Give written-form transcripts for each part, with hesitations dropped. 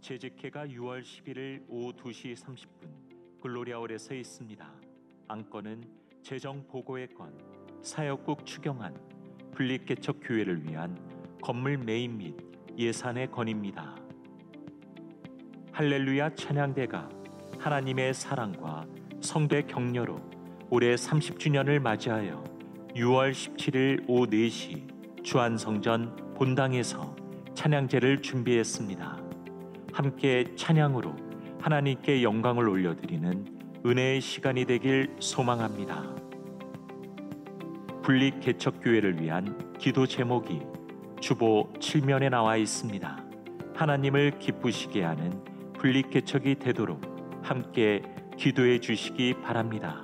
재직회가 6월 11일 오후 2시 30분 글로리아홀에서 있습니다. 안건은 재정 보고의 건, 사역국 추경안, 분립개척 교회를 위한 건물 매입 및 예산의 건입니다. 할렐루야 찬양대가 하나님의 사랑과 성도의 격려로 올해 30주년을 맞이하여 6월 17일 오후 4시 주안성전 본당에서 찬양제를 준비했습니다. 함께 찬양으로 하나님께 영광을 올려드리는 은혜의 시간이 되길 소망합니다. 분립개척교회를 위한 기도 제목이 주보 7면에 나와 있습니다. 하나님을 기쁘시게 하는 분립개척이 되도록 함께 기도해 주시기 바랍니다.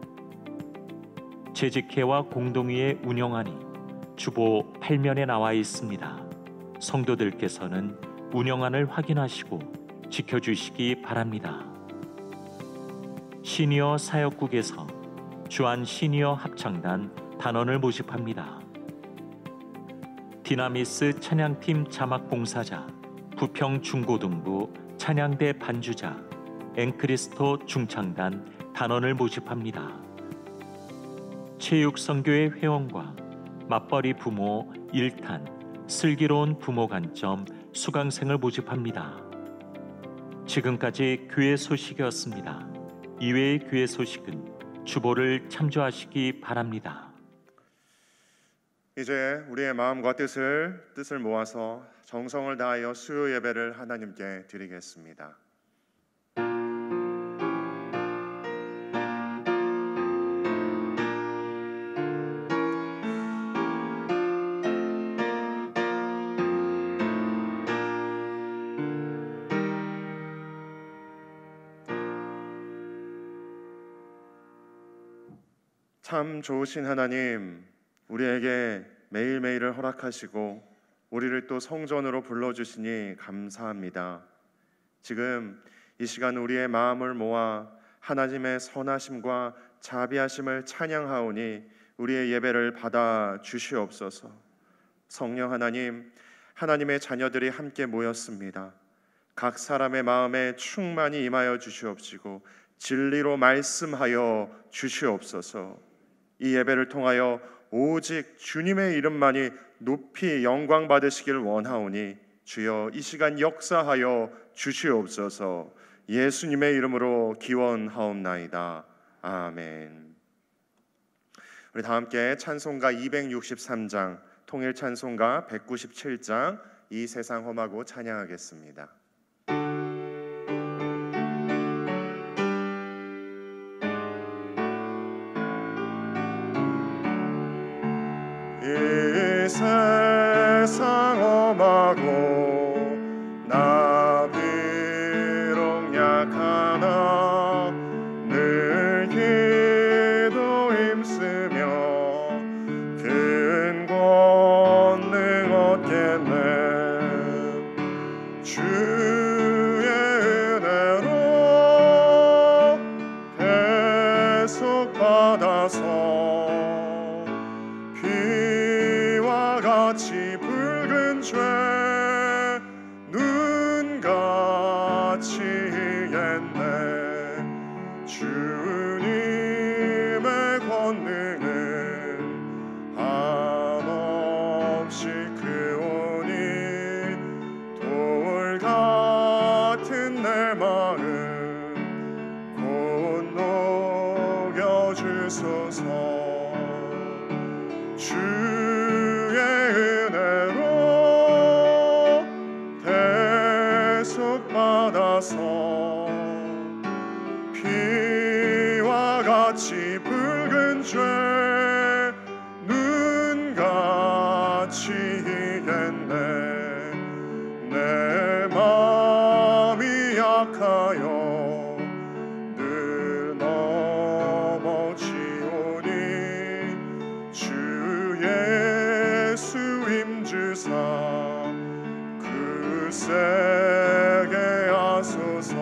재직회와 공동위에 운영하니 주보 8면에 나와 있습니다. 성도들께서는 운영안을 확인하시고 지켜주시기 바랍니다. 시니어 사역국에서 주안 시니어 합창단 단원을 모집합니다. 디나미스 찬양팀 자막 봉사자, 부평 중고등부 찬양대 반주자, 앵크리스토 중창단 단원을 모집합니다. 체육선교회 회원과 맞벌이 부모 1탄, 슬기로운 부모 관점 수강생을 모집합니다. 지금까지 교회 소식이었습니다. 이외의 교회 소식은 주보를 참조하시기 바랍니다. 이제 우리의 마음과 뜻을 모아서 정성을 다하여 수요 예배를 하나님께 드리겠습니다. 참 좋으신 하나님, 우리에게 매일매일을 허락하시고 우리를 또 성전으로 불러주시니 감사합니다. 지금 이 시간 우리의 마음을 모아 하나님의 선하심과 자비하심을 찬양하오니 우리의 예배를 받아 주시옵소서. 성령 하나님, 하나님의 자녀들이 함께 모였습니다. 각 사람의 마음에 충만히 임하여 주시옵시고 진리로 말씀하여 주시옵소서. 이 예배를 통하여 오직 주님의 이름만이 높이 영광 받으시길 원하오니 주여 이 시간 역사하여 주시옵소서. 예수님의 이름으로 기원하옵나이다. 아멘. 우리 다 함께 찬송가 263장, 통일 찬송가 197장 이 세상 험하고 찬양하겠습니다. 이 세상 험하고 나 비록 약하나 늘 기도 힘쓰며 큰 권능 얻겠네. 주의 은혜로 계속 받아서 같이 붉은 죄 눈같이 했네. 주님의 권능은 한없이 크오니 돌 같은 내 마음 곧 녹여주소서. 받아서 피와 같이 붉은 죄 눈같이 했네. 내 마음이 약하여 늘 넘어지오니 주 예수 힘주사 그새 하소서.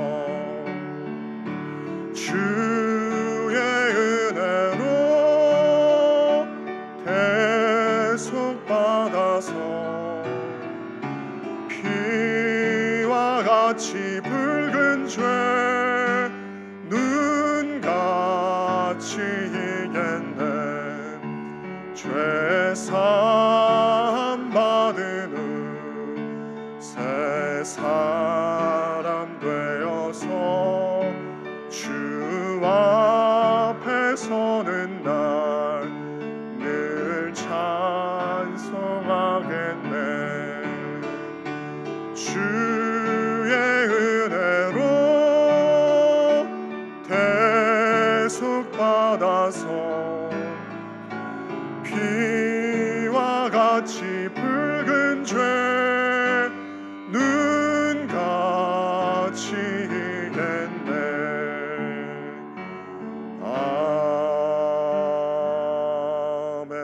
주의 은혜로 계속 받아 같이 붉은 죄 눈같이 이겼네. 죄 사함 받은 후 새 사람 되어서 주 앞에 서는 날 늘 찬송하겠네. 주의 은혜로 대속받아서 피와 같이 붉은 죄 눈같이 이겼네. 아멘.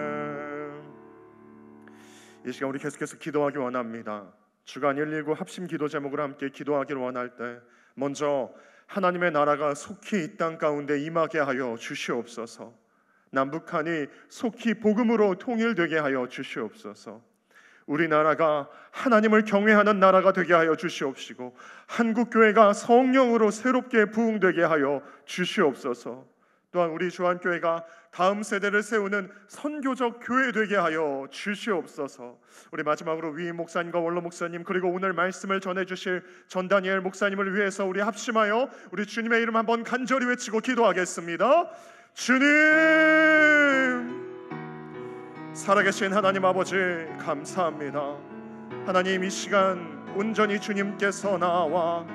이 시간 우리 계속해서 기도하기 원합니다. 주간 119 합심 기도 제목으로 함께 기도하기를 원할 때 먼저 하나님의 나라가 속히 이 땅 가운데 임하게 하여 주시옵소서. 남북한이 속히 복음으로 통일되게 하여 주시옵소서. 우리나라가 하나님을 경외하는 나라가 되게 하여 주시옵시고 한국교회가 성령으로 새롭게 부흥되게 하여 주시옵소서. 또한 우리 주한교회가 다음 세대를 세우는 선교적 교회 되게 하여 주시옵소서. 우리 마지막으로 위임 목사님과 원로 목사님 그리고 오늘 말씀을 전해주실 전다니엘 목사님을 위해서 우리 합심하여 우리 주님의 이름 한번 간절히 외치고 기도하겠습니다. 주님, 살아계신 하나님 아버지 감사합니다. 하나님, 이 시간 온전히 주님께서 나와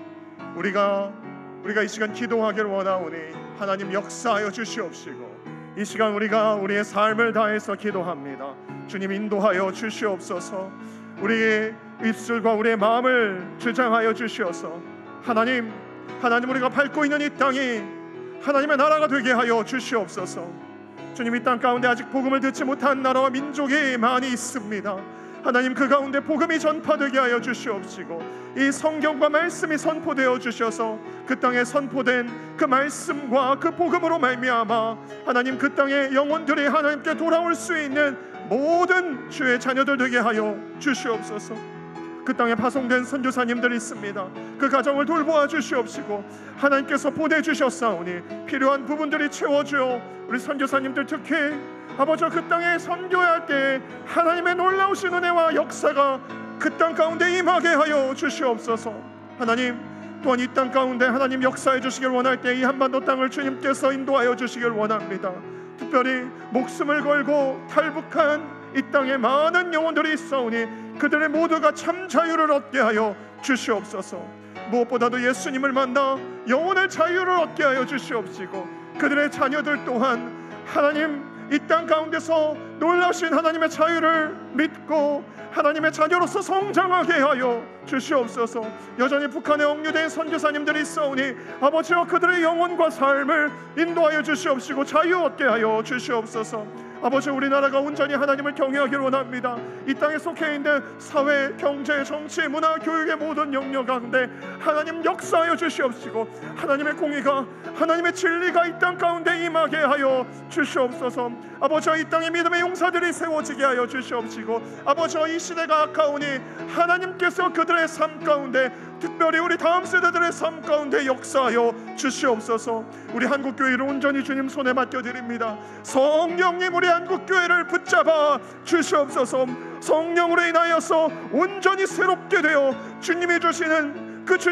우리가 이 시간 기도하기를 원하오니 하나님 역사하여 주시옵시고 이 시간 우리가 우리의 삶을 다해서 기도합니다. 주님 인도하여 주시옵소서. 우리의 입술과 우리의 마음을 주장하여 주시어서 하나님 우리가 밟고 있는 이 땅이 하나님의 나라가 되게 하여 주시옵소서. 주님, 이 땅 가운데 아직 복음을 듣지 못한 나라와 민족이 많이 있습니다. 하나님, 그 가운데 복음이 전파되게 하여 주시옵시고 이 성경과 말씀이 선포되어 주셔서 그 땅에 선포된 그 말씀과 그 복음으로 말미암아 하나님 그 땅의 영혼들이 하나님께 돌아올 수 있는 모든 주의 자녀들 되게 하여 주시옵소서. 그 땅에 파송된 선교사님들이 있습니다. 그 가정을 돌보아 주시옵시고 하나님께서 보내주셨사오니 필요한 부분들이 채워주어 우리 선교사님들 특히 아버지 그 땅에 선교할 때 하나님의 놀라우신 은혜와 역사가 그 땅 가운데 임하게 하여 주시옵소서. 하나님, 또한 이 땅 가운데 하나님 역사해 주시길 원할 때 이 한반도 땅을 주님께서 인도하여 주시길 원합니다. 특별히 목숨을 걸고 탈북한 이 땅에 많은 영혼들이 있사오니 그들의 모두가 참 자유를 얻게 하여 주시옵소서. 무엇보다도 예수님을 만나 영혼의 자유를 얻게 하여 주시옵시고 그들의 자녀들 또한 하나님 이 땅 가운데서 놀라신 하나님의 자유를 믿고 하나님의 자녀로서 성장하게 하여 주시옵소서. 여전히 북한에 억류된 선교사님들이 있사오니 아버지와 그들의 영혼과 삶을 인도하여 주시옵시고 자유 얻게 하여 주시옵소서. 아버지, 우리나라가 온전히 하나님을 경외하기를 원합니다. 이 땅에 속해 있는 사회, 경제, 정치, 문화, 교육의 모든 영역 가운데 하나님 역사하여 주시옵시고 하나님의 공의가 하나님의 진리가 이 땅 가운데 임하게 하여 주시옵소서. 아버지, 이 땅에 믿음의 용사들이 세워지게 하여 주시옵시고 아버지, 이 시대가 악하오니 하나님께서 그들의 삶 가운데 특별히 우리 다음 세대들의 삶 가운데 역사하여 주시옵소서. 우리 한국교회를 온전히 주님 손에 맡겨드립니다. 성령님, 우리 한국교회를 붙잡아 주시옵소서. 성령으로 인하여서 온전히 새롭게 되어 주님이 주시는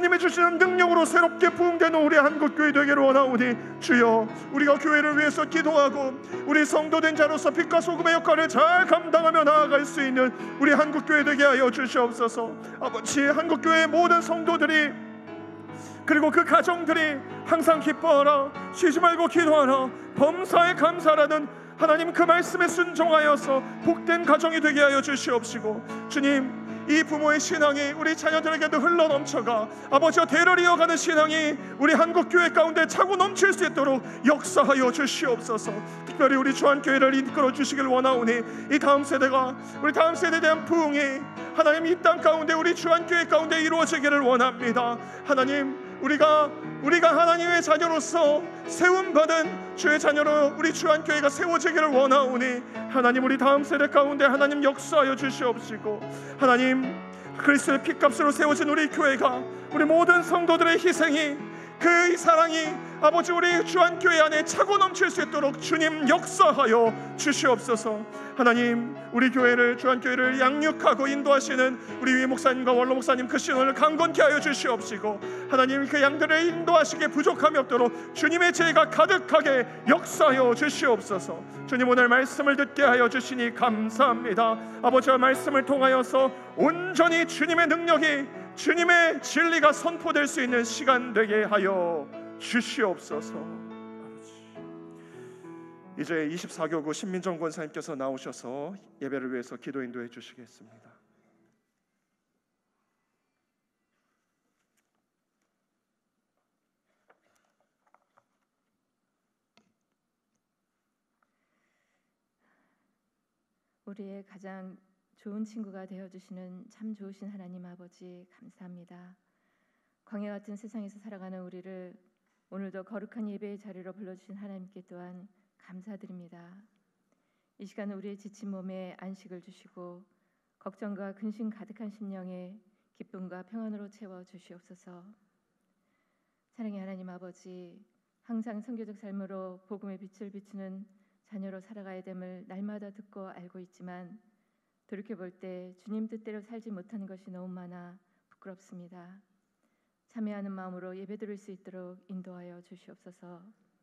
능력으로 새롭게 부흥되는 우리 한국교회 되기를 원하오니 주여, 우리가 교회를 위해서 기도하고 우리 성도된 자로서 빛과 소금의 역할을 잘 감당하며 나아갈 수 있는 우리 한국교회 되게 하여 주시옵소서. 아버지, 한국교회의 모든 성도들이 그리고 그 가정들이 항상 기뻐하라, 쉬지 말고 기도하라, 범사에 감사라는 하나님 그 말씀에 순종하여서 복된 가정이 되게 하여 주시옵시고 주님, 이 부모의 신앙이 우리 자녀들에게도 흘러넘쳐가 아버지와 대를 이어가는 신앙이 우리 한국교회 가운데 차고 넘칠 수 있도록 역사하여 주시옵소서. 특별히 우리 주한교회를 이끌어 주시길 원하오니 이 다음 세대가 우리 다음 세대에 대한 부흥이 하나님 이 땅 가운데 우리 주한교회 가운데 이루어지기를 원합니다. 하나님, 우리가 하나님의 자녀로서 세움받은 주의 자녀로 우리 주한교회가 세워지기를 원하오니 하나님, 우리 다음 세대 가운데 하나님 역사하여 주시옵시고 하나님, 그리스도의 피값으로 세워진 우리 교회가, 우리 모든 성도들의 희생이, 그 사랑이 아버지 우리 주한교회 안에 차고 넘칠 수 있도록 주님 역사하여 주시옵소서. 하나님, 우리 교회를, 주한교회를 양육하고 인도하시는 우리 위 목사님과 원로 목사님 그 신원을 강건케 하여 주시옵시고, 하나님 그 양들을 인도하시기에 부족함이 없도록 주님의 지혜가 가득하게 역사하여 주시옵소서. 주님, 오늘 말씀을 듣게 하여 주시니 감사합니다. 아버지와 말씀을 통하여서 온전히 주님의 능력이, 주님의 진리가 선포될 수 있는 시간 되게 하여 주시옵소서. 이제 24교구 신민정 권사님께서 나오셔서 예배를 위해서 기도 인도해 주시겠습니다. 우리의 가장 좋은 친구가 되어주시는 참 좋으신 하나님 아버지, 감사합니다. 광야 같은 세상에서 살아가는 우리를 오늘도 거룩한 예배의 자리로 불러주신 하나님께 또한 감사드립니다. 이 시간 우리의 지친 몸에 안식을 주시고 걱정과 근심 가득한 심령에 기쁨과 평안으로 채워주시옵소서. 사랑의 하나님 아버지, 항상 선교적 삶으로 복음의 빛을 비추는 자녀로 살아가야 됨을 날마다 듣고 알고 있지만 돌이켜볼 때 주님 뜻대로 살지 못하는 것이 너무 많아 부끄럽습니다. 참여하는 마음으로 예배드릴 수 있도록 인도하여 주시옵소서.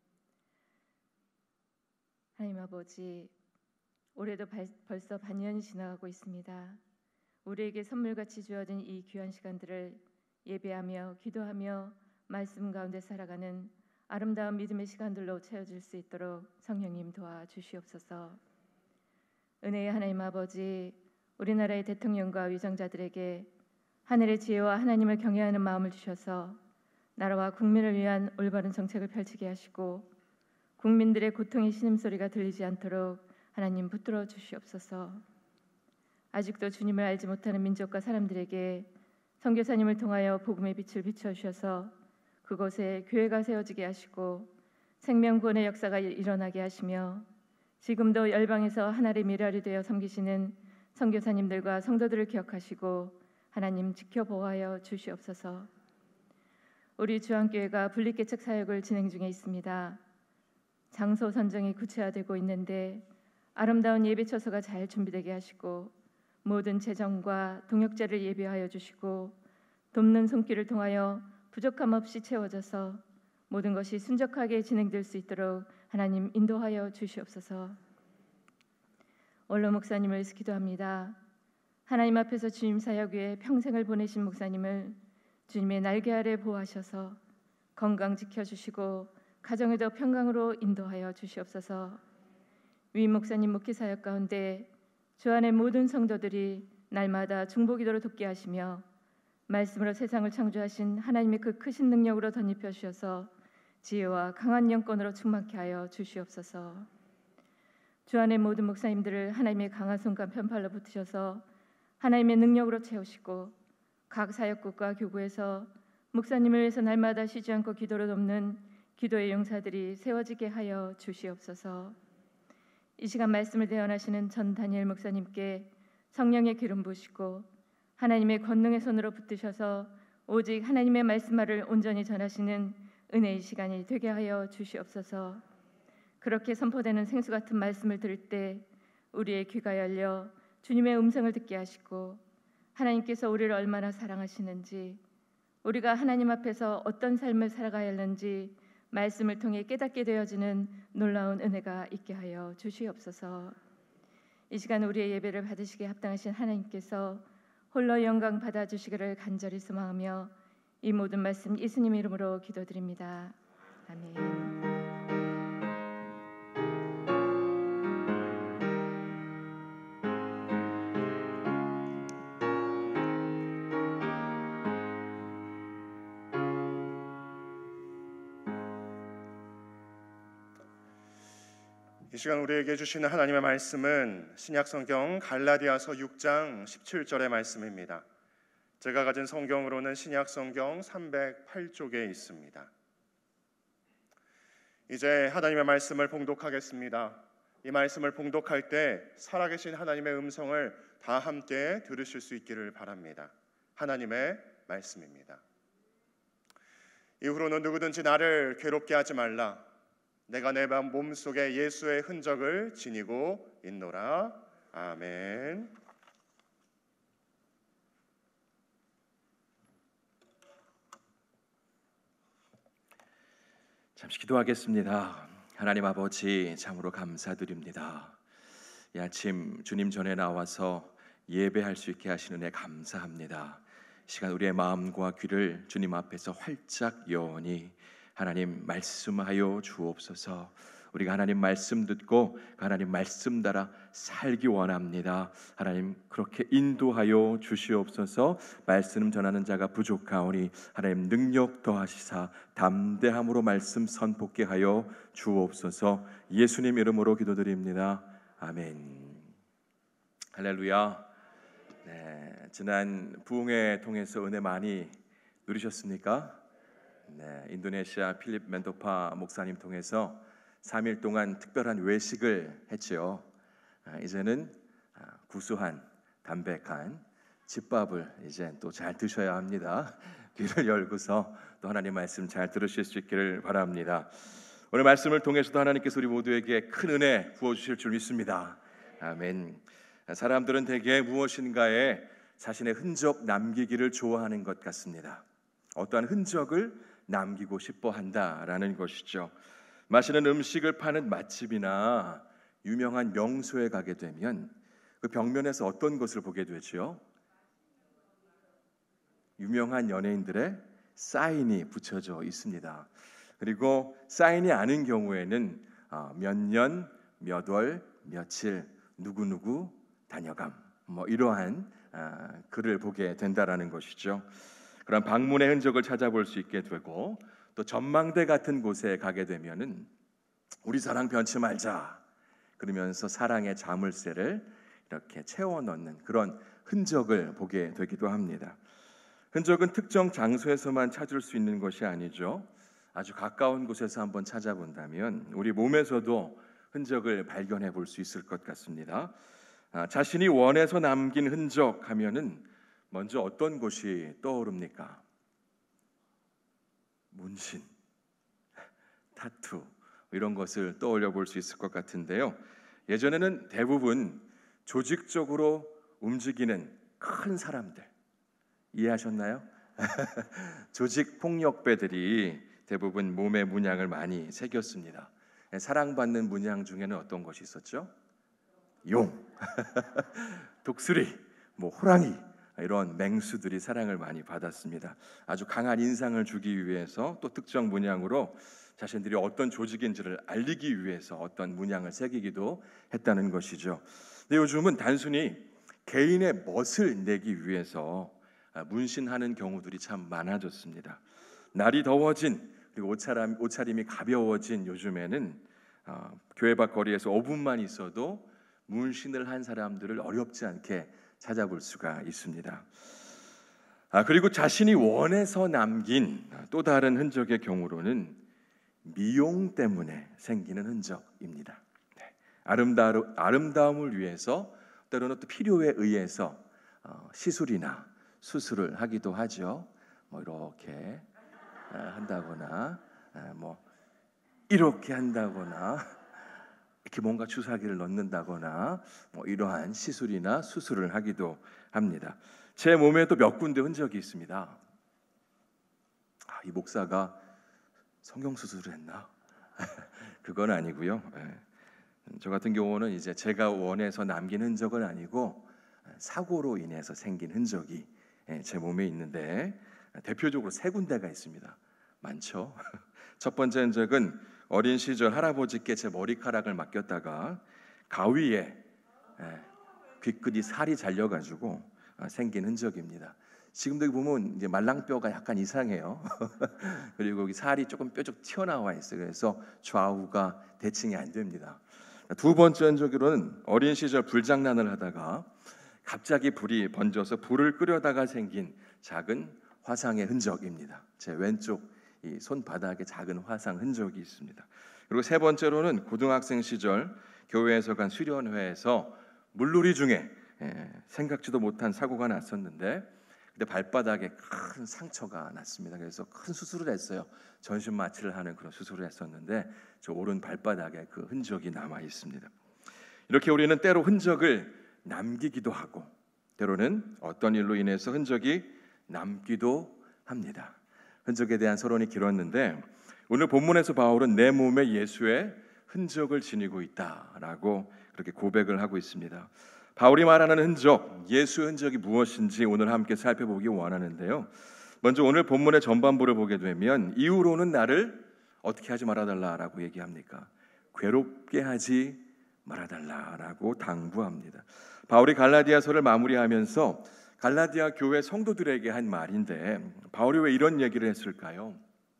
하나님 아버지, 올해도 벌써 반년이 지나가고 있습니다. 우리에게 선물같이 주어진 이 귀한 시간들을 예배하며 기도하며 말씀 가운데 살아가는 아름다운 믿음의 시간들로 채워질 수 있도록 성령님 도와주시옵소서. 은혜의 하나님 아버지, 우리나라의 대통령과 위정자들에게 하늘의 지혜와 하나님을 경외하는 마음을 주셔서 나라와 국민을 위한 올바른 정책을 펼치게 하시고 국민들의 고통의 신음소리가 들리지 않도록 하나님 붙들어 주시옵소서. 아직도 주님을 알지 못하는 민족과 사람들에게 선교사님을 통하여 복음의 빛을 비춰주셔서 그곳에 교회가 세워지게 하시고 생명구원의 역사가 일어나게 하시며 지금도 열방에서 하나의 미랄이 되어 섬기시는 선교사님들과 성도들을 기억하시고 하나님 지켜보아여 주시옵소서. 우리 주한교회가 분립개척 사역을 진행 중에 있습니다. 장소 선정이 구체화되고 있는데 아름다운 예배 처소가 잘 준비되게 하시고 모든 재정과 동역자를 예비하여 주시고 돕는 손길을 통하여 부족함 없이 채워져서 모든 것이 순적하게 진행될 수 있도록 하나님 인도하여 주시옵소서. 원로 목사님을 위해서 기도합니다. 하나님 앞에서 주님 사역 위에 평생을 보내신 목사님을 주님의 날개 아래 보호하셔서 건강 지켜주시고 가정에도 평강으로 인도하여 주시옵소서. 위 목사님 목회 사역 가운데 주 안의 모든 성도들이 날마다 중보기도로 돕게 하시며 말씀으로 세상을 창조하신 하나님의 그 크신 능력으로 덧입혀 주셔서 지혜와 강한 영권으로 충만케 하여 주시옵소서. 주 안의 모든 목사님들을 하나님의 강한 손과 편팔로 붙으셔서 하나님의 능력으로 채우시고 각 사역국과 교구에서 목사님을 위해서 날마다 쉬지 않고 기도로 돕는 기도의 용사들이 세워지게 하여 주시옵소서. 이 시간 말씀을 대언하시는 전 다니엘 목사님께 성령의 기름 부으시고 하나님의 권능의 손으로 붙드셔서 오직 하나님의 말씀만을 온전히 전하시는 은혜의 시간이 되게 하여 주시옵소서. 그렇게 선포되는 생수 같은 말씀을 들을 때 우리의 귀가 열려 주님의 음성을 듣게 하시고 하나님께서 우리를 얼마나 사랑하시는지, 우리가 하나님 앞에서 어떤 삶을 살아가야 하는지 말씀을 통해 깨닫게 되어지는 놀라운 은혜가 있게 하여 주시옵소서. 이 시간 우리의 예배를 받으시기에 합당하신 하나님께서 홀로 영광 받아주시기를 간절히 소망하며 이 모든 말씀 예수님 이름으로 기도드립니다. 아멘. 이 시간 우리에게 주시는 하나님의 말씀은 신약성경 갈라디아서 6장 17절의 말씀입니다. 제가 가진 성경으로는 신약성경 308쪽에 있습니다. 이제 하나님의 말씀을 봉독하겠습니다. 이 말씀을 봉독할 때 살아계신 하나님의 음성을 다 함께 들으실 수 있기를 바랍니다. 하나님의 말씀입니다. 이후로는 누구든지 나를 괴롭게 하지 말라. 내가 내 몸속에 예수의 흔적을 지니고 있노라. 아멘. 잠시 기도하겠습니다. 하나님 아버지, 참으로 감사드립니다. 이 아침 주님 전에 나와서 예배할 수 있게 하시는 은혜 감사합니다. 시간 우리의 마음과 귀를 주님 앞에서 활짝 여니 하나님 말씀하여 주옵소서. 우리가 하나님 말씀 듣고 하나님 말씀 따라 살기 원합니다. 하나님 그렇게 인도하여 주시옵소서. 말씀 전하는 자가 부족하오니 하나님 능력 더하시사 담대함으로 말씀 선포케 하여 주옵소서. 예수님 이름으로 기도드립니다. 아멘. 할렐루야. 네, 지난 부흥회 통해서 은혜 많이 누리셨습니까? 네, 인도네시아 필립 멘도파 목사님 통해서 3일 동안 특별한 외식을 했지요. 이제는 구수한 담백한 집밥을 이제 또 잘 드셔야 합니다. 귀를 열고서 또 하나님 말씀 잘 들으실 수 있기를 바랍니다. 오늘 말씀을 통해서도 하나님께서 우리 모두에게 큰 은혜 부어주실 줄 믿습니다. 아멘. 사람들은 대개 무엇인가에 자신의 흔적 남기기를 좋아하는 것 같습니다. 어떠한 흔적을 남기고 싶어 한다라는 것이죠. 맛있는 음식을 파는 맛집이나 유명한 명소에 가게 되면 그 벽면에서 어떤 것을 보게 되죠? 유명한 연예인들의 사인이 붙여져 있습니다. 그리고 사인이 아닌 경우에는 몇 년, 몇 월, 며칠 누구누구 다녀감 뭐 이러한 글을 보게 된다라는 것이죠. 그런 방문의 흔적을 찾아볼 수 있게 되고 또 전망대 같은 곳에 가게 되면은 우리 사랑 변치 말자 그러면서 사랑의 자물쇠를 이렇게 채워 넣는 그런 흔적을 보게 되기도 합니다. 흔적은 특정 장소에서만 찾을 수 있는 것이 아니죠. 아주 가까운 곳에서 한번 찾아본다면 우리 몸에서도 흔적을 발견해 볼 수 있을 것 같습니다. 자신이 원해서 남긴 흔적 하면은 먼저 어떤 곳이 떠오릅니까? 문신, 타투 이런 것을 떠올려 볼 수 있을 것 같은데요. 예전에는 대부분 조직적으로 움직이는 큰 사람들 이해하셨나요? 조직 폭력배들이 대부분 몸에 문양을 많이 새겼습니다. 사랑받는 문양 중에는 어떤 것이 있었죠? 용, 독수리, 호랑이 이런 맹수들이 사랑을 많이 받았습니다. 아주 강한 인상을 주기 위해서 또 특정 문양으로 자신들이 어떤 조직인지를 알리기 위해서 어떤 문양을 새기기도 했다는 것이죠. 근데 요즘은 단순히 개인의 멋을 내기 위해서 문신하는 경우들이 참 많아졌습니다. 날이 더워진 그리고 옷차림이 가벼워진 요즘에는 교회 밖 거리에서 5분만 있어도 문신을 한 사람들을 어렵지 않게 찾아볼 수가 있습니다. 그리고 자신이 원해서 남긴 또 다른 흔적의 경우로는 미용 때문에 생기는 흔적입니다. 아름다움을 위해서 때로는 또 필요에 의해서 시술이나 수술을 하기도 하죠. 이렇게 한다거나 이렇게 한다거나 이렇게 뭔가 주사기를 넣는다거나 이러한 시술이나 수술을 하기도 합니다. 제 몸에도 몇 군데 흔적이 있습니다. 이 목사가 성형수술을 했나? 그건 아니고요. 저 같은 경우는 이제 제가 원해서 남긴 흔적은 아니고 사고로 인해서 생긴 흔적이 제 몸에 있는데 대표적으로 3군데가 있습니다. 많죠? 첫 번째 흔적은 어린 시절 할아버지께 제 머리카락을 맡겼다가 가위에 귀끝이 살이 잘려가지고 생긴 흔적입니다. 지금도 보면 이제 말랑뼈가 약간 이상해요. 그리고 여기 살이 조금 뾰족 튀어나와 있어요. 그래서 좌우가 대칭이 안 됩니다. 두 번째 흔적으로는 어린 시절 불장난을 하다가 갑자기 불이 번져서 불을 끄려다가 생긴 작은 화상의 흔적입니다. 제 왼쪽 이 손바닥에 작은 화상 흔적이 있습니다. 그리고 세 번째로는 고등학생 시절 교회에서 간 수련회에서 물놀이 중에 생각지도 못한 사고가 났었는데 근데 발바닥에 큰 상처가 났습니다. 그래서 큰 수술을 했어요. 전신 마취를 하는 그런 수술을 했었는데 저 오른 발바닥에 그 흔적이 남아 있습니다. 이렇게 우리는 때로 흔적을 남기기도 하고 때로는 어떤 일로 인해서 흔적이 남기도 합니다. 흔적에 대한 서론이 길었는데 오늘 본문에서 바울은 내 몸에 예수의 흔적을 지니고 있다라고 그렇게 고백을 하고 있습니다. 바울이 말하는 흔적, 예수의 흔적이 무엇인지 오늘 함께 살펴보기 원하는데요. 먼저 오늘 본문의 전반부를 보게 되면 이후로는 나를 어떻게 하지 말아달라라고 얘기합니까? 괴롭게 하지 말아달라라고 당부합니다. 바울이 갈라디아서를 마무리하면서 갈라디아 교회 성도들에게 한 말인데 바울이 왜 이런 얘기를 했을까요?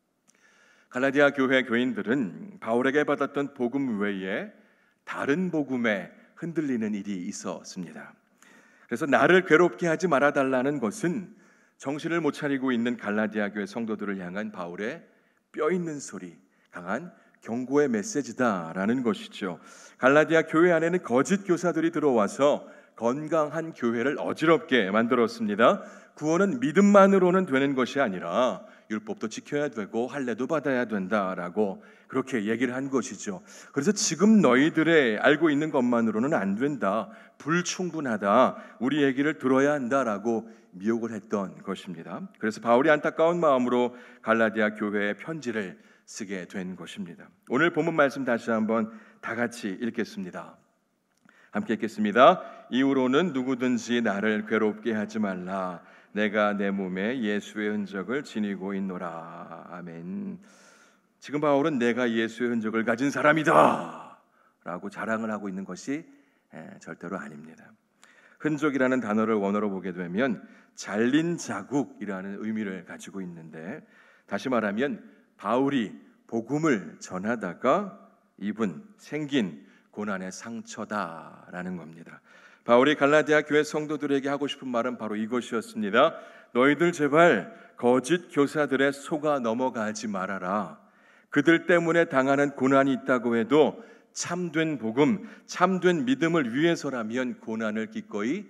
갈라디아 교회 교인들은 바울에게 받았던 복음 외에 다른 복음에 흔들리는 일이 있었습니다. 그래서 나를 괴롭게 하지 말아달라는 것은 정신을 못 차리고 있는 갈라디아 교회 성도들을 향한 바울의 뼈 있는 소리, 강한 경고의 메시지다라는 것이죠. 갈라디아 교회 안에는 거짓 교사들이 들어와서 건강한 교회를 어지럽게 만들었습니다. 구원은 믿음만으로는 되는 것이 아니라 율법도 지켜야 되고 할례도 받아야 된다라고 그렇게 얘기를 한 것이죠. 그래서 지금 너희들의 알고 있는 것만으로는 안 된다, 불충분하다, 우리 얘기를 들어야 한다라고 미혹을 했던 것입니다. 그래서 바울이 안타까운 마음으로 갈라디아 교회에 편지를 쓰게 된 것입니다. 오늘 본문 말씀 다시 한번 다 같이 읽겠습니다. 함께 읽겠습니다. 이후로는 누구든지 나를 괴롭게 하지 말라. 내가 내 몸에 예수의 흔적을 지니고 있노라. 아멘. 지금 바울은 내가 예수의 흔적을 가진 사람이다 라고 자랑을 하고 있는 것이 절대로 아닙니다. 흔적이라는 단어를 원어로 보게 되면 잘린 자국이라는 의미를 가지고 있는데 다시 말하면 바울이 복음을 전하다가 입은 생긴 고난의 상처다라는 겁니다. 바울이 갈라디아 교회 성도들에게 하고 싶은 말은 바로 이것이었습니다. 너희들 제발 거짓 교사들의 속아 넘어가지 말아라. 그들 때문에 당하는 고난이 있다고 해도 참된 복음, 참된 믿음을 위해서라면 고난을 기꺼이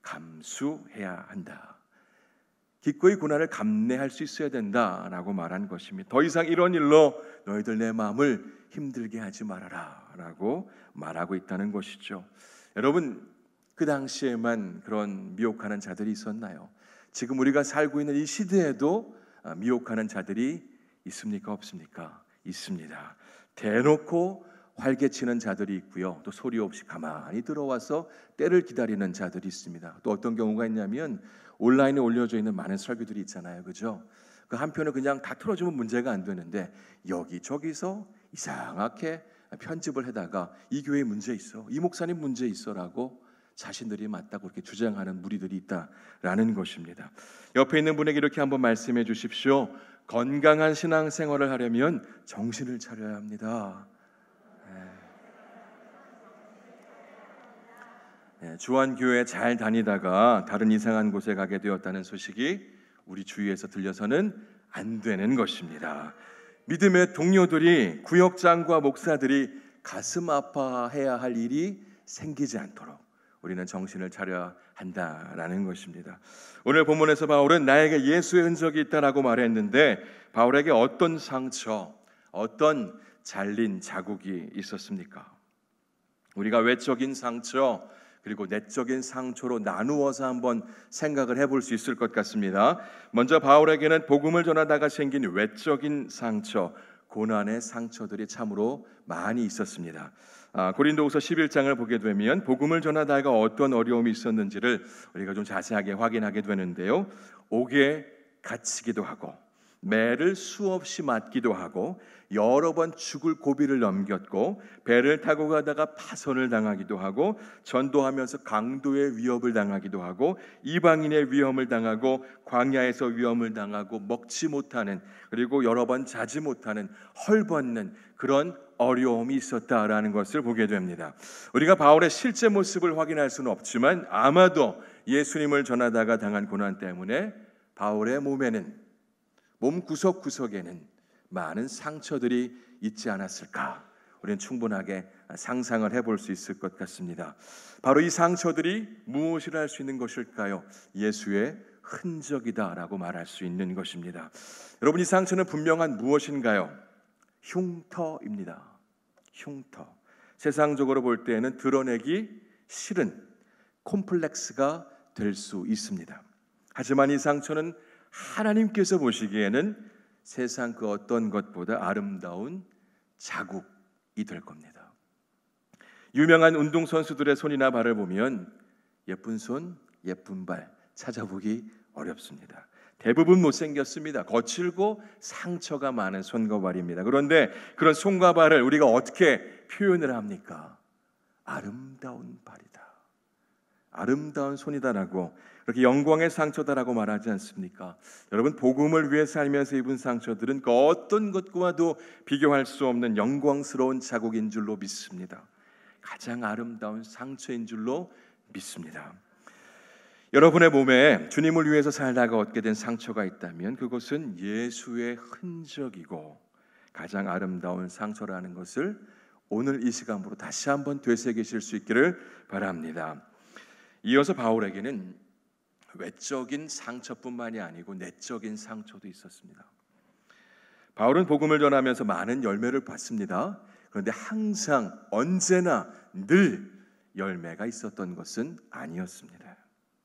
감수해야 한다. 기꺼이 고난을 감내할 수 있어야 된다라고 말한 것입니다. 더 이상 이런 일로 너희들 내 마음을 힘들게 하지 말아라 라고 말하고 있다는 것이죠. 여러분, 그 당시에만 그런 미혹하는 자들이 있었나요? 지금 우리가 살고 있는 이 시대에도 미혹하는 자들이 있습니까? 없습니까? 있습니다. 대놓고 활개치는 자들이 있고요. 또 소리 없이 가만히 들어와서 때를 기다리는 자들이 있습니다. 또 어떤 경우가 있냐면 온라인에 올려져 있는 많은 설교들이 있잖아요. 그죠? 그 한편을 그냥 다 틀어주면 문제가 안 되는데 여기저기서 이상하게 편집을 해다가 이 교회에 문제 있어, 이 목사님 문제 있어라고 자신들이 맞다고 그렇게 주장하는 무리들이 있다라는 것입니다. 옆에 있는 분에게 이렇게 한번 말씀해 주십시오. 건강한 신앙생활을 하려면 정신을 차려야 합니다. 주안교회 잘 다니다가 다른 이상한 곳에 가게 되었다는 소식이 우리 주위에서 들려서는 안 되는 것입니다. 믿음의 동료들이, 구역장과 목사들이 가슴 아파해야 할 일이 생기지 않도록 우리는 정신을 차려야 한다라는 것입니다. 오늘 본문에서 바울은 나에게 예수의 흔적이 있다라고 말했는데 바울에게 어떤 상처, 어떤 잘린 자국이 있었습니까? 우리가 외적인 상처 그리고 내적인 상처로 나누어서 한번 생각을 해볼 수 있을 것 같습니다. 먼저 바울에게는 복음을 전하다가 생긴 외적인 상처, 고난의 상처들이 참으로 많이 있었습니다. 고린도후서 11장을 보게 되면 복음을 전하다가 어떤 어려움이 있었는지를 우리가 좀 자세하게 확인하게 되는데요. 옥에 갇히기도 하고 매를 수없이 맞기도 하고 여러 번 죽을 고비를 넘겼고 배를 타고 가다가 파손을 당하기도 하고 전도하면서 강도의 위협을 당하기도 하고 이방인의 위험을 당하고 광야에서 위험을 당하고 먹지 못하는, 그리고 여러 번 자지 못하는 헐벗는 그런 어려움이 있었다라는 것을 보게 됩니다. 우리가 바울의 실제 모습을 확인할 수는 없지만 아마도 예수님을 전하다가 당한 고난 때문에 바울의 몸 구석구석에는 많은 상처들이 있지 않았을까? 우리는 충분하게 상상을 해볼 수 있을 것 같습니다. 바로 이 상처들이 무엇이라 할 수 있는 것일까요? 예수의 흔적이다라고 말할 수 있는 것입니다. 여러분, 이 상처는 분명한 무엇인가요? 흉터입니다. 흉터. 세상적으로 볼 때에는 드러내기 싫은 콤플렉스가 될 수 있습니다. 하지만 이 상처는 하나님께서 보시기에는 세상 그 어떤 것보다 아름다운 자국이 될 겁니다. 유명한 운동선수들의 손이나 발을 보면 예쁜 손, 예쁜 발 찾아보기 어렵습니다. 대부분 못생겼습니다. 거칠고 상처가 많은 손과 발입니다. 그런데 그런 손과 발을 우리가 어떻게 표현을 합니까? 아름다운 발이다, 아름다운 손이다라고, 그렇게 영광의 상처다라고 말하지 않습니까? 여러분, 복음을 위해 살면서 입은 상처들은 그 어떤 것과도 비교할 수 없는 영광스러운 자국인 줄로 믿습니다. 가장 아름다운 상처인 줄로 믿습니다. 여러분의 몸에 주님을 위해서 살다가 얻게 된 상처가 있다면 그것은 예수의 흔적이고 가장 아름다운 상처라는 것을 오늘 이 시간으로 다시 한번 되새기실 수 있기를 바랍니다. 이어서 바울에게는 외적인 상처뿐만이 아니고 내적인 상처도 있었습니다. 바울은 복음을 전하면서 많은 열매를 봤습니다. 그런데 항상 언제나 늘 열매가 있었던 것은 아니었습니다.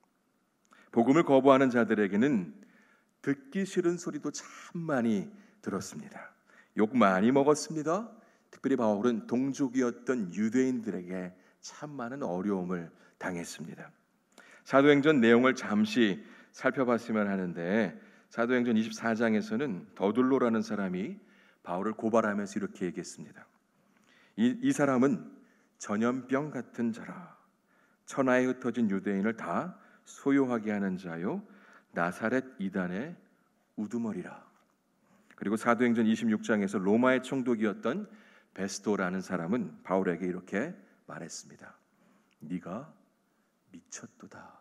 복음을 거부하는 자들에게는 듣기 싫은 소리도 참 많이 들었습니다. 욕 많이 먹었습니다. 특별히 바울은 동족이었던 유대인들에게 참 많은 어려움을 당했습니다. 사도행전 내용을 잠시 살펴봤으면 하는데, 사도행전 24장에서는 더둘로라는 사람이 바울을 고발하면서 이렇게 얘기했습니다. 이 사람은 전염병 같은 자라, 천하에 흩어진 유대인을 다 소요하게 하는 자요, 나사렛 이단의 우두머리라. 그리고 사도행전 26장에서 로마의 총독이었던 베스도라는 사람은 바울에게 이렇게 말했습니다. 네가 미쳤도다.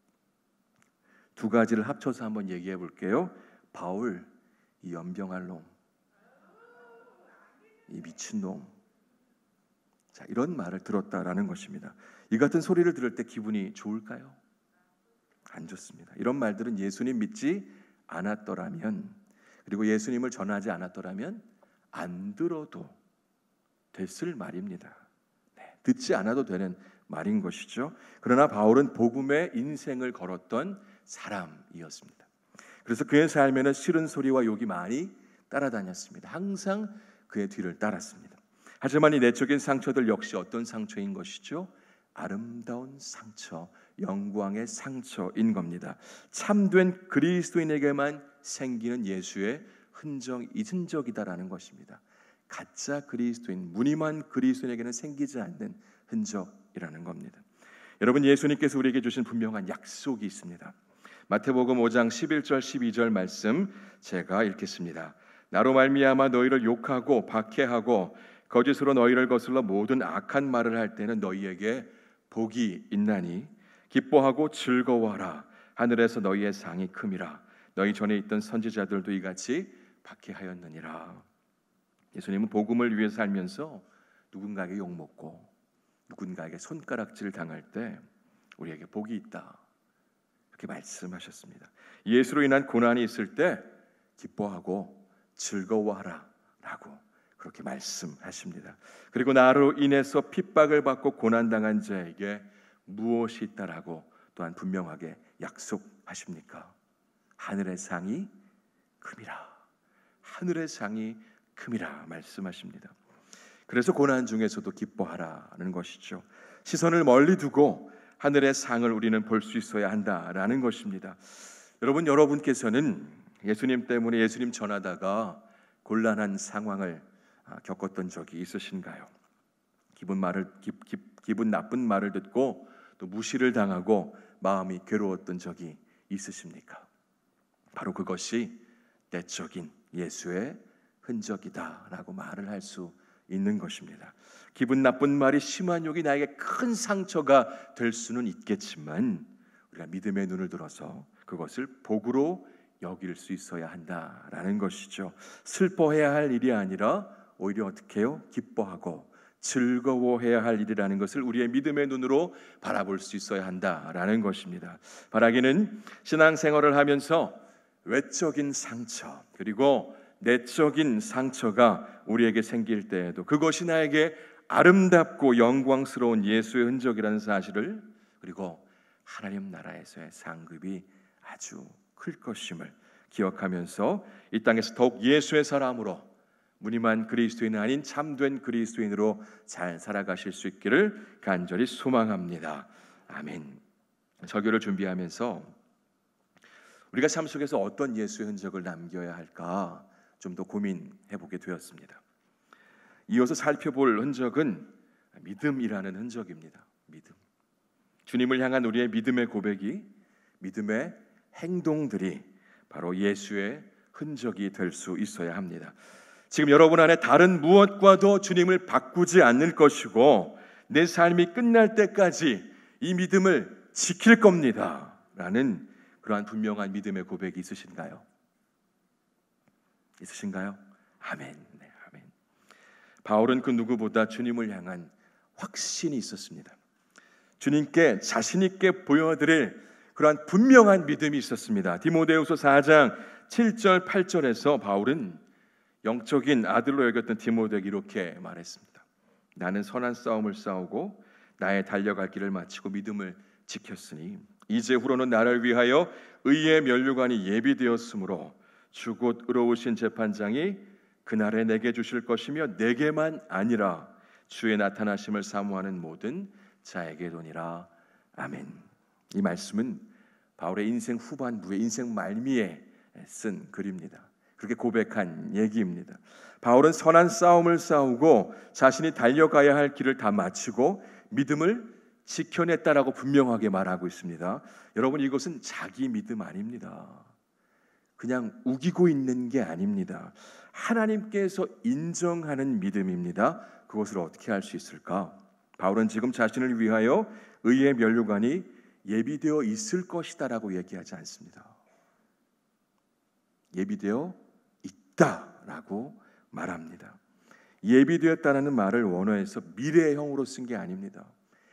두 가지를 합쳐서 한번 얘기해 볼게요. 바울, 이 연병할 놈, 이 미친놈. 자, 이런 말을 들었다라는 것입니다. 이 같은 소리를 들을 때 기분이 좋을까요? 안 좋습니다. 이런 말들은 예수님 믿지 않았더라면, 그리고 예수님을 전하지 않았더라면 안 들어도 됐을 말입니다. 네, 듣지 않아도 되는 말인 것이죠. 그러나 바울은 복음의 인생을 걸었던 사람이었습니다. 그래서 그의 삶에는 싫은 소리와 욕이 많이 따라다녔습니다. 항상 그의 뒤를 따랐습니다. 하지만 이 내적인 상처들 역시 어떤 상처인 것이죠? 아름다운 상처, 영광의 상처인 겁니다. 참된 그리스도인에게만 생기는 예수의 흔적이다라는 것입니다. 가짜 그리스도인, 무늬만 그리스도인에게는 생기지 않는 흔적이라는 겁니다. 여러분, 예수님께서 우리에게 주신 분명한 약속이 있습니다. 마태복음 5장 11절 12절 말씀 제가 읽겠습니다. 나로 말미암아 너희를 욕하고 박해하고 거짓으로 너희를 거슬러 모든 악한 말을 할 때는 너희에게 복이 있나니 기뻐하고 즐거워하라. 하늘에서 너희의 상이 큼이라. 너희 전에 있던 선지자들도 이같이 박해하였느니라. 예수님은 복음을 위해 살면서 누군가에게 욕먹고 누군가에게 손가락질 당할 때 우리에게 복이 있다, 이렇게 말씀하셨습니다. 예수로 인한 고난이 있을 때 기뻐하고 즐거워하라 라고 그렇게 말씀하십니다. 그리고 나로 인해서 핍박을 받고 고난당한 자에게 무엇이 있다라고 또한 분명하게 약속하십니까? 하늘의 상이 큼이라. 하늘의 상이 큼이라 말씀하십니다. 그래서 고난 중에서도 기뻐하라는 것이죠. 시선을 멀리 두고 하늘의 상을 우리는 볼 수 있어야 한다라는 것입니다. 여러분께서는 예수님 때문에 예수님 전하다가 곤란한 상황을 겪었던 적이 있으신가요? 기분 나쁜 말을 듣고 또 무시를 당하고 마음이 괴로웠던 적이 있으십니까? 바로 그것이 내적인 예수의 흔적이다라고 말을 할 수 있는 것입니다. 기분 나쁜 말이, 심한 욕이 나에게 큰 상처가 될 수는 있겠지만 우리가 믿음의 눈을 들어서 그것을 복으로 여길 수 있어야 한다라는 것이죠. 슬퍼해야 할 일이 아니라 오히려 어떻게 해요? 기뻐하고 즐거워해야 할 일이라는 것을 우리의 믿음의 눈으로 바라볼 수 있어야 한다라는 것입니다. 바라기는 신앙생활을 하면서 외적인 상처 그리고 내적인 상처가 우리에게 생길 때에도 그것이 나에게 아름답고 영광스러운 예수의 흔적이라는 사실을, 그리고 하나님 나라에서의 상급이 아주 클 것임을 기억하면서 이 땅에서 더욱 예수의 사람으로, 무늬만 그리스도인은 아닌 참된 그리스도인으로 잘 살아가실 수 있기를 간절히 소망합니다. 아멘. 설교를 준비하면서 우리가 삶 속에서 어떤 예수의 흔적을 남겨야 할까 좀 더 고민해 보게 되었습니다. 이어서 살펴볼 흔적은 믿음이라는 흔적입니다. 믿음. 주님을 향한 우리의 믿음의 고백이, 믿음의 행동들이 바로 예수의 흔적이 될 수 있어야 합니다. 지금 여러분 안에 다른 무엇과도 주님을 바꾸지 않을 것이고 내 삶이 끝날 때까지 이 믿음을 지킬 겁니다 라는 그러한 분명한 믿음의 고백이 있으신가요? 있으신가요? 아멘. 네, 아멘. 바울은 그 누구보다 주님을 향한 확신이 있었습니다. 주님께 자신 있게 보여드릴 그러한 분명한 믿음이 있었습니다. 디모데후서 4장 7절 8절에서 바울은 영적인 아들로 여겼던 디모데에게 이렇게 말했습니다. 나는 선한 싸움을 싸우고 나의 달려갈 길을 마치고 믿음을 지켰으니 이제후로는 나를 위하여 의의 면류관이 예비되었으므로 주 곧 의로우신 재판장이 그날에 내게 주실 것이며 내게만 아니라 주의 나타나심을 사모하는 모든 자에게도니라. 아멘. 이 말씀은 바울의 인생 후반부에, 인생 말미에 쓴 글입니다. 그렇게 고백한 얘기입니다. 바울은 선한 싸움을 싸우고 자신이 달려가야 할 길을 다 마치고 믿음을 지켜냈다라고 분명하게 말하고 있습니다. 여러분, 이것은 자기 믿음 아닙니다. 그냥 우기고 있는 게 아닙니다. 하나님께서 인정하는 믿음입니다. 그것을 어떻게 할 수 있을까? 바울은 지금 자신을 위하여 의의 면류관이 예비되어 있을 것이다라고 얘기하지 않습니다. 예비되어 있다라고 말합니다. 예비되었다는 말을 원어에서 미래형으로 쓴 게 아닙니다.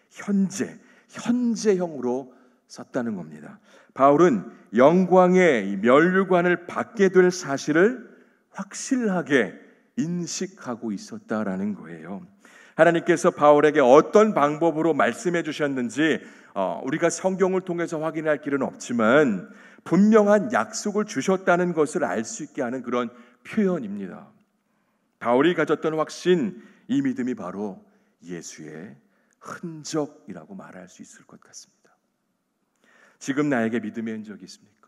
현재형으로 썼다는 겁니다. 바울은 영광의 면류관을 받게 될 사실을 확실하게 인식하고 있었다라는 거예요. 하나님께서 바울에게 어떤 방법으로 말씀해 주셨는지 우리가 성경을 통해서 확인할 길은 없지만 분명한 약속을 주셨다는 것을 알 수 있게 하는 그런 표현입니다. 바울이 가졌던 확신, 이 믿음이 바로 예수의 흔적이라고 말할 수 있을 것 같습니다. 지금 나에게 믿음의 흔적이 있습니까?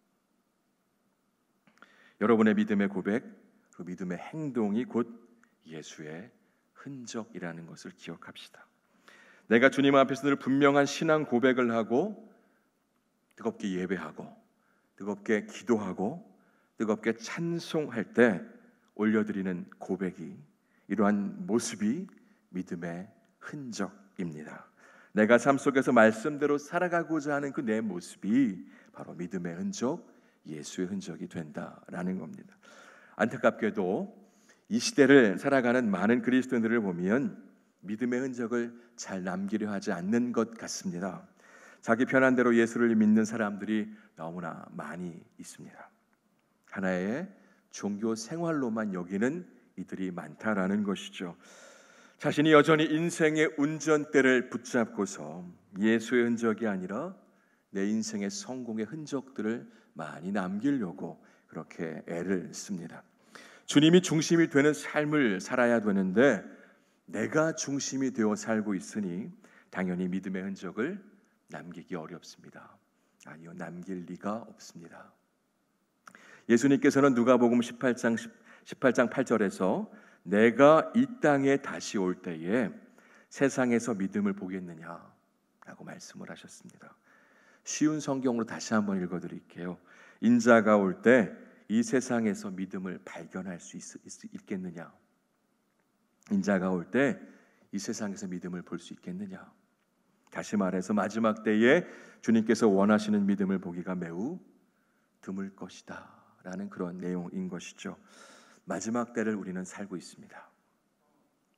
여러분의 믿음의 고백, 그 믿음의 행동이 곧 예수의 흔적이라는 것을 기억합시다. 내가 주님 앞에서 늘 분명한 신앙 고백을 하고 뜨겁게 예배하고 뜨겁게 기도하고 뜨겁게 찬송할 때 올려드리는 고백이, 이러한 모습이 믿음의 흔적입니다. 내가 삶 속에서 말씀대로 살아가고자 하는 그 내 모습이 바로 믿음의 흔적, 예수의 흔적이 된다라는 겁니다. 안타깝게도 이 시대를 살아가는 많은 그리스도인들을 보면 믿음의 흔적을 잘 남기려 하지 않는 것 같습니다. 자기 편한 대로 예수를 믿는 사람들이 너무나 많이 있습니다. 하나의 종교 생활로만 여기는 이들이 많다라는 것이죠. 자신이 여전히 인생의 운전대를 붙잡고서 예수의 흔적이 아니라 내 인생의 성공의 흔적들을 많이 남기려고 그렇게 애를 씁니다. 주님이 중심이 되는 삶을 살아야 되는데 내가 중심이 되어 살고 있으니 당연히 믿음의 흔적을 남기기 어렵습니다. 아니요, 남길 리가 없습니다. 예수님께서는 누가복음 18장 8절에서 내가 이 땅에 다시 올 때에 세상에서 믿음을 보겠느냐라고 말씀을 하셨습니다. 쉬운 성경으로 다시 한번 읽어드릴게요. 인자가 올 때 이 세상에서 믿음을 발견할 수 있겠느냐? 인자가 올 때 이 세상에서 믿음을 볼 수 있겠느냐? 다시 말해서 마지막 때에 주님께서 원하시는 믿음을 보기가 매우 드물 것이다 라는 그런 내용인 것이죠. 마지막 때를 우리는 살고 있습니다.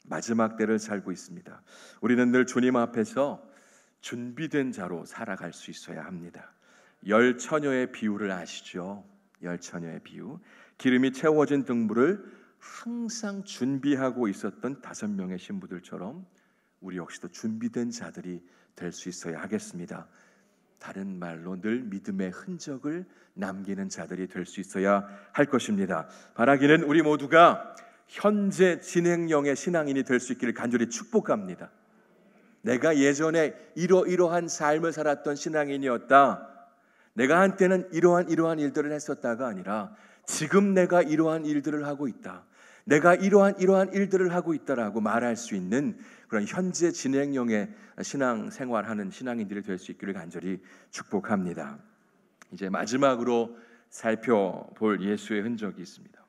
마지막 때를 살고 있습니다. 우리는 늘 주님 앞에서 준비된 자로 살아갈 수 있어야 합니다. 열 처녀의 비유를 아시죠? 열 처녀의 비유. 기름이 채워진 등불을 항상 준비하고 있었던 5명의 신부들처럼 우리 역시도 준비된 자들이 될 수 있어야 하겠습니다. 다른 말로 늘 믿음의 흔적을 남기는 자들이 될 수 있어야 할 것입니다. 바라기는 우리 모두가 현재 진행형의 신앙인이 될 수 있기를 간절히 축복합니다. 내가 예전에 이러한 삶을 살았던 신앙인이었다. 내가 한때는 이러한 일들을 했었다가 아니라 지금 내가 이러한 일들을 하고 있다. 내가 이러한 일들을 하고 있다라고 말할 수 있는 그런 현재 진행형의 신앙 생활하는 신앙인들이 될 수 있기를 간절히 축복합니다. 이제 마지막으로 살펴볼 예수의 흔적이 있습니다.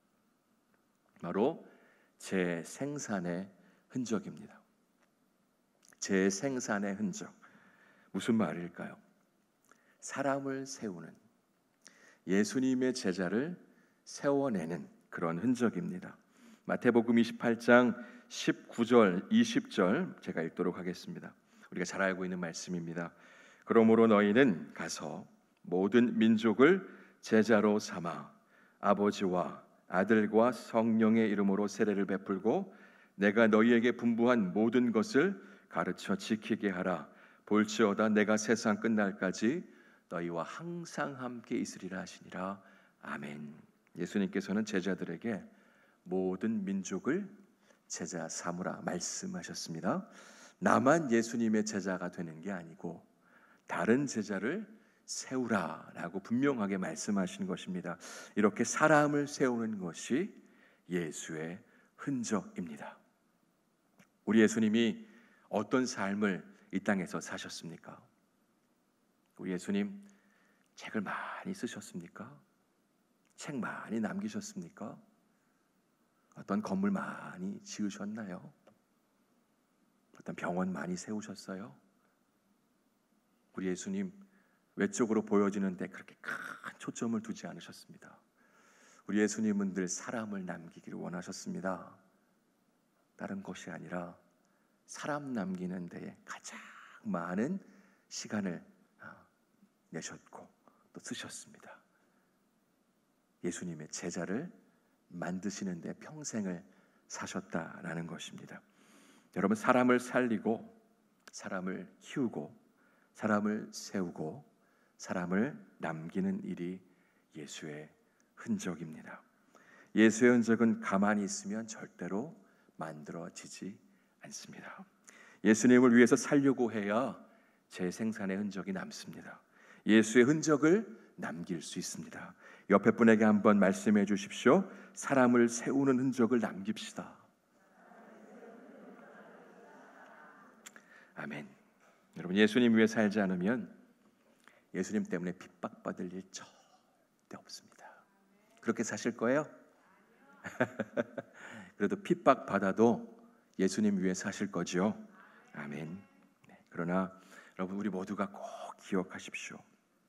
바로 재생산의 흔적입니다. 재생산의 흔적. 무슨 말일까요? 사람을 세우는, 예수님의 제자를 세워내는 그런 흔적입니다. 마태복음 28장 19절 20절 제가 읽도록 하겠습니다. 우리가 잘 알고 있는 말씀입니다. 그러므로 너희는 가서 모든 민족을 제자로 삼아 아버지와 아들과 성령의 이름으로 세례를 베풀고 내가 너희에게 분부한 모든 것을 가르쳐 지키게 하라. 볼지어다 내가 세상 끝날까지 너희와 항상 함께 있으리라 하시니라. 아멘. 예수님께서는 제자들에게 모든 민족을 제자 삼으라 말씀하셨습니다. 나만 예수님의 제자가 되는 게 아니고 다른 제자를 세우라라고 분명하게 말씀하신 것입니다. 이렇게 사람을 세우는 것이 예수의 흔적입니다. 우리 예수님이 어떤 삶을 이 땅에서 사셨습니까? 우리 예수님 책을 많이 쓰셨습니까? 책 많이 남기셨습니까? 어떤 건물 많이 지으셨나요? 어떤 병원 많이 세우셨어요? 우리 예수님 외적으로 보여지는데 그렇게 큰 초점을 두지 않으셨습니다. 우리 예수님은 늘 사람을 남기기를 원하셨습니다. 다른 것이 아니라 사람 남기는 데에 가장 많은 시간을 내셨고 또 쓰셨습니다. 예수님의 제자를 만드시는 데 평생을 사셨다라는 것입니다. 여러분, 사람을 살리고 사람을 키우고 사람을 세우고 사람을 남기는 일이 예수의 흔적입니다. 예수의 흔적은 가만히 있으면 절대로 만들어지지 않습니다. 예수님을 위해서 살려고 해야 재생산의 흔적이 남습니다. 예수의 흔적을 남길 수 있습니다. 옆에 분에게 한번 말씀해 주십시오. 사람을 세우는 흔적을 남깁시다. 아멘. 여러분, 예수님 위해 살지 않으면 예수님 때문에 핍박받을 일 절대 없습니다. 그렇게 사실 거예요? 그래도 핍박받아도 예수님 위해 사실 거죠. 아멘. 네, 그러나 여러분, 우리 모두가 꼭 기억하십시오.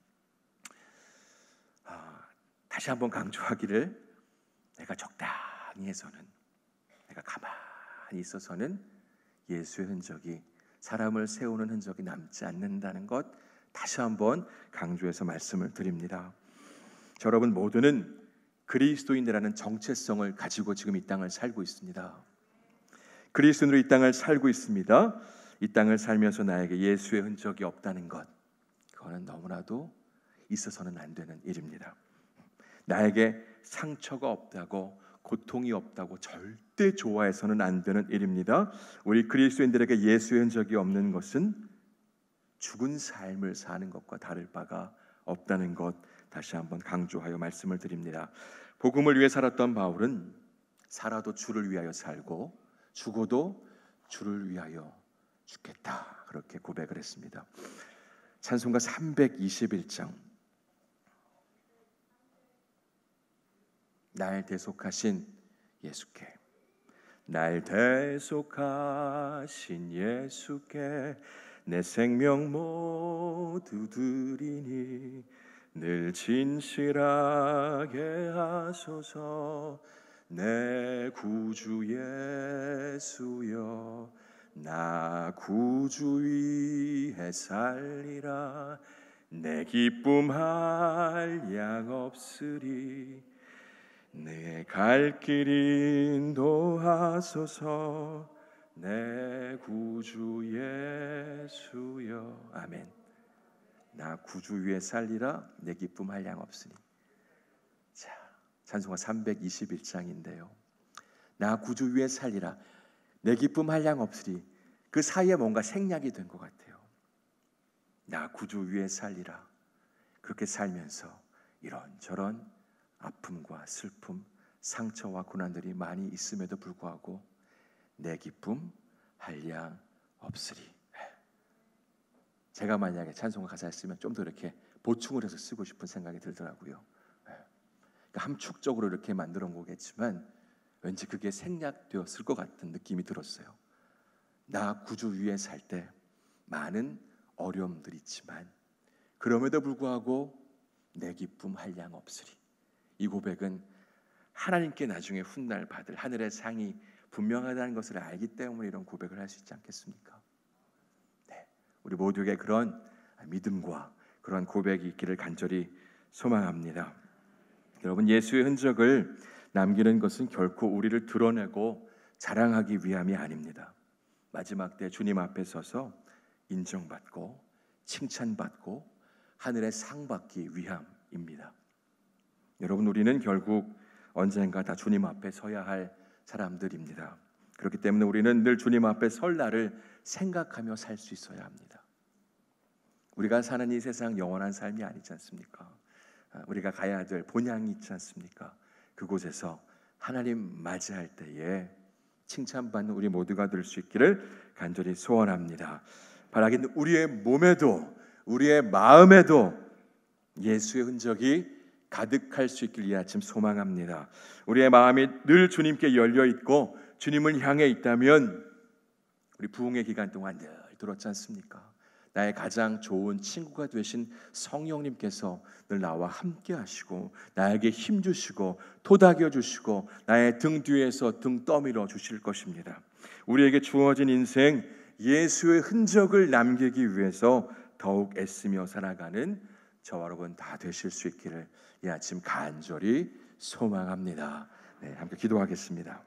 다시 한번 강조하기를, 내가 적당히 해서는, 내가 가만히 있어서는 예수의 흔적이, 사람을 세우는 흔적이 남지 않는다는 것 다시 한번 강조해서 말씀을 드립니다. 여러분 모두는 그리스도인이라는 정체성을 가지고 지금 이 땅을 살고 있습니다. 그리스도인으로 이 땅을 살고 있습니다. 이 땅을 살면서 나에게 예수의 흔적이 없다는 것, 그거는 너무나도 있어서는 안 되는 일입니다. 나에게 상처가 없다고, 고통이 없다고 절대 좋아해서는 안 되는 일입니다. 우리 그리스도인들에게 예수의 흔적이 없는 것은 죽은 삶을 사는 것과 다를 바가 없다는 것 다시 한번 강조하여 말씀을 드립니다. 복음을 위해 살았던 바울은 살아도 주를 위하여 살고 죽어도 주를 위하여 죽겠다, 그렇게 고백을 했습니다. 찬송가 321장, 날 대속하신 예수께, 날 대속하신 예수께 내 생명 모두 드리니 늘 진실하게 하소서. 내 구주 예수여 나 구주 위에 살리라 내 기쁨 한량 없으리 내 갈 길 인도하소서 내 구주 예수여 아멘. 나 구주 위에 살리라 내 기쁨 한량 없으니. 자, 찬송가 321장인데요 나 구주 위에 살리라 내 기쁨 한량 없으리. 그 사이에 뭔가 생략이 된 것 같아요. 나 구주 위에 살리라. 그렇게 살면서 이런저런 아픔과 슬픔, 상처와 고난들이 많이 있음에도 불구하고 내 기쁨 한량 없으리. 제가 만약에 찬송가 가사였으면 좀 더 이렇게 보충을 해서 쓰고 싶은 생각이 들더라고요. 그러니까 함축적으로 이렇게 만들어 온 거겠지만 왠지 그게 생략되었을 것 같은 느낌이 들었어요. 나 구주 위에 살 때 많은 어려움들이 있지만 그럼에도 불구하고 내 기쁨 한량 없으리. 이 고백은 하나님께 나중에 훗날 받을 하늘의 상이 분명하다는 것을 알기 때문에 이런 고백을 할 수 있지 않겠습니까? 네, 우리 모두에게 그런 믿음과 그런 고백이 있기를 간절히 소망합니다. 여러분, 예수의 흔적을 남기는 것은 결코 우리를 드러내고 자랑하기 위함이 아닙니다. 마지막 때 주님 앞에 서서 인정받고 칭찬받고 하늘의 상 받기 위함입니다. 여러분, 우리는 결국 언젠가 다 주님 앞에 서야 할 사람들입니다. 그렇기 때문에 우리는 늘 주님 앞에 설 날을 생각하며 살 수 있어야 합니다. 우리가 사는 이 세상 영원한 삶이 아니지 않습니까? 우리가 가야 될 본향이 있지 않습니까? 그곳에서 하나님 맞이할 때에 칭찬받는 우리 모두가 될 수 있기를 간절히 소원합니다. 바라기는 우리의 몸에도 우리의 마음에도 예수의 흔적이 가득할 수 있길 이 아침 소망합니다. 우리의 마음이 늘 주님께 열려 있고 주님을 향해 있다면 우리 부흥의 기간 동안 늘 들었지 않습니까? 나의 가장 좋은 친구가 되신 성령님께서 늘 나와 함께 하시고 나에게 힘 주시고 토닥여 주시고 나의 등 뒤에서 등 떠밀어 주실 것입니다. 우리에게 주어진 인생 예수의 흔적을 남기기 위해서 더욱 애쓰며 살아가는 저와 여러분 다 되실 수 있기를 이 아침 간절히 소망합니다. 네, 함께 기도하겠습니다.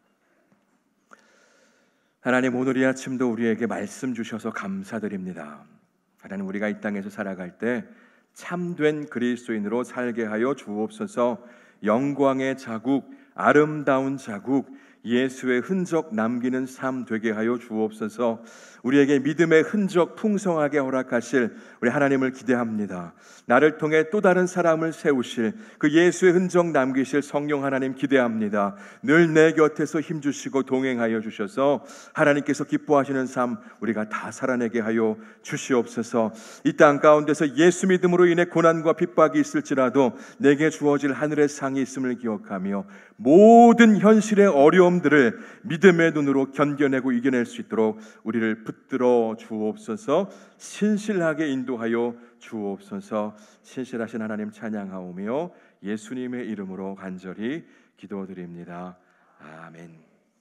하나님, 오늘 이 아침도 우리에게 말씀 주셔서 감사드립니다. 하나님, 우리가 이 땅에서 살아갈 때 참된 그리스도인으로 살게 하여 주옵소서. 영광의 자국, 아름다운 자국, 예수의 흔적 남기는 삶 되게 하여 주옵소서. 우리에게 믿음의 흔적 풍성하게 허락하실 우리 하나님을 기대합니다. 나를 통해 또 다른 사람을 세우실 그 예수의 흔적 남기실 성령 하나님 기대합니다. 늘 내 곁에서 힘주시고 동행하여 주셔서 하나님께서 기뻐하시는 삶 우리가 다 살아내게 하여 주시옵소서. 이 땅 가운데서 예수 믿음으로 인해 고난과 핍박이 있을지라도 내게 주어질 하늘의 상이 있음을 기억하며 모든 현실의 어려움들을 믿음의 눈으로 견뎌내고 이겨낼 수 있도록 우리를 붙들어 주옵소서. 신실하게 인도하여 주옵소서. 신실하신 하나님 찬양하오며 예수님의 이름으로 간절히 기도드립니다. 아멘.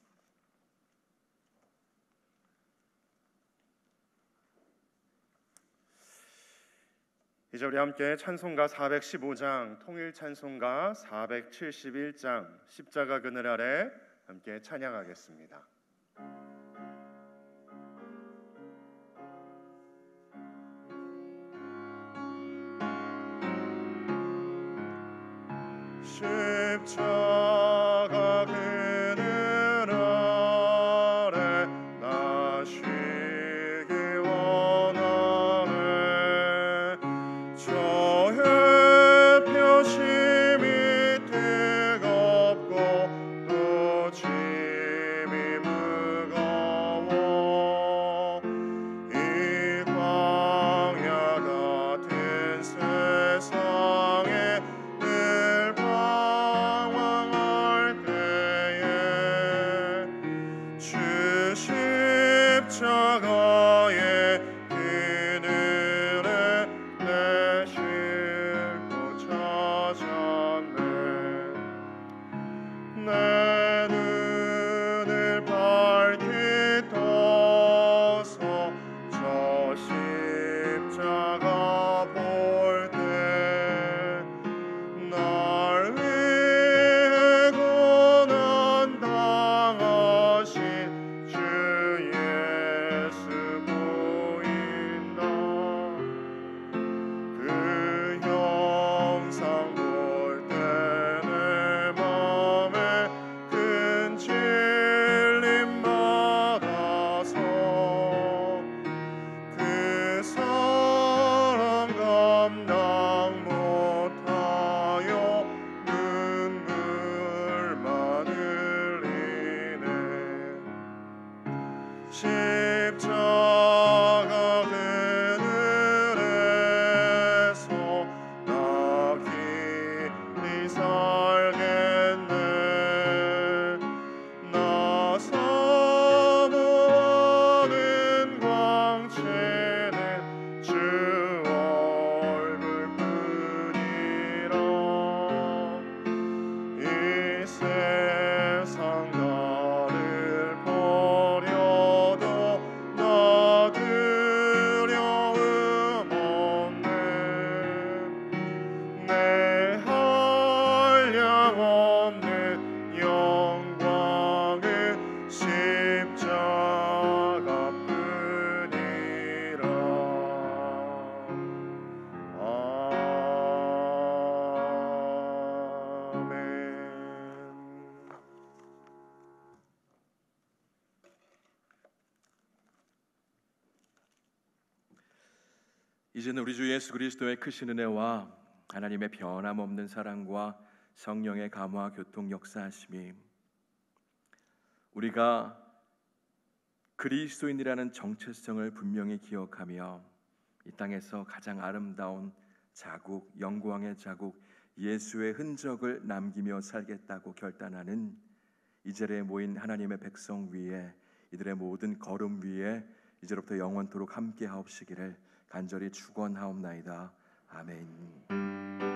이제 우리 함께 찬송가 415장, 통일 찬송가 471장, 십자가 그늘 아래 함께 찬양하겠습니다. 십자가 그늘 아래 나 쉬기 원하네. 저 햇볕이 뜨겁고 또 짐이 무거워 이 광야 같은 세상에 늘 방황하네. 이제는 우리 주 예수 그리스도의 크신 은혜와 하나님의 변함없는 사랑과 성령의 감화 교통 역사하심이 우리가 그리스도인이라는 정체성을 분명히 기억하며 이 땅에서 가장 아름다운 자국, 영광의 자국, 예수의 흔적을 남기며 살겠다고 결단하는 이 자리에 모인 하나님의 백성 위에, 이들의 모든 걸음 위에 이제로부터 영원토록 함께 하옵시기를 간절히 축원하옵나이다. 아멘.